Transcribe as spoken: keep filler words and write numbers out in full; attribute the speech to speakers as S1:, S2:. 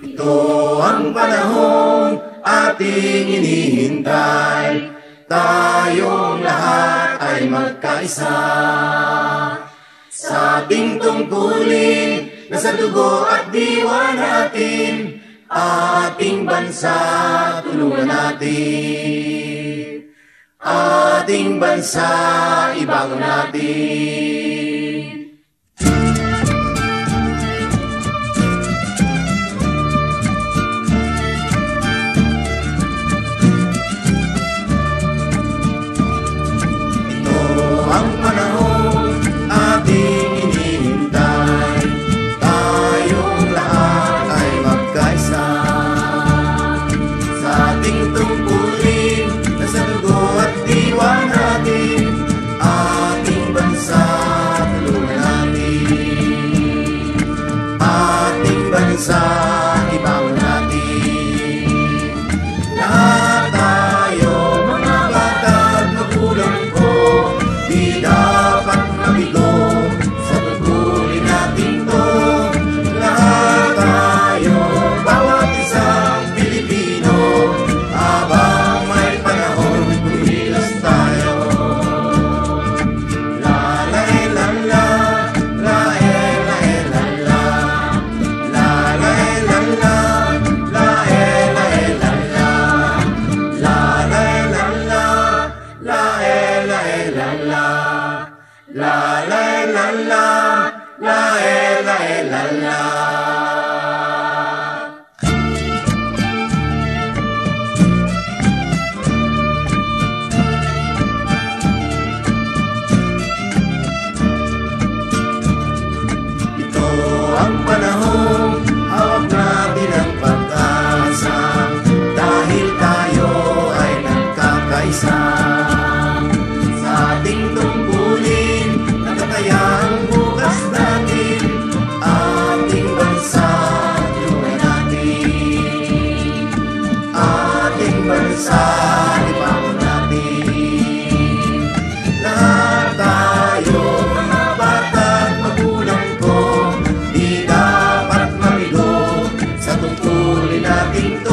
S1: Ito ang panahong ating inihintay, tayong lahat ay magkaisa. Sa ating tungkulin na sa dugo at diwa natin, ating bansa tulungan natin. Ating bansa ibangon natin. Sa ibangon natin, lahat tayo mga bata at magulang ko, di dapat mabigo sa tungkulin natin to. Lahat tayo, bawat isang Pilipino, habang may panahon kumilos tayo. La la la la, la La la la la, la eh la eh la la. Ito ang panahon, hawak natin ang pag-asa, dahil tayo ay nagkakaisa. Sa ating tungkulin, ang bukas natin, ating bansa tulungan natin. Ating bansa ibangon natin. Lahat tayo mga bata at magulang ko, di dapat maligo sa tungkulin natin to.